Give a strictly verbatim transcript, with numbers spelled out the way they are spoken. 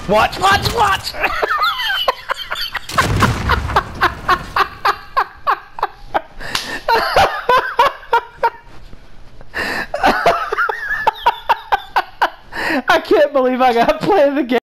Watch, watch, watch! I can't believe I got to play the game.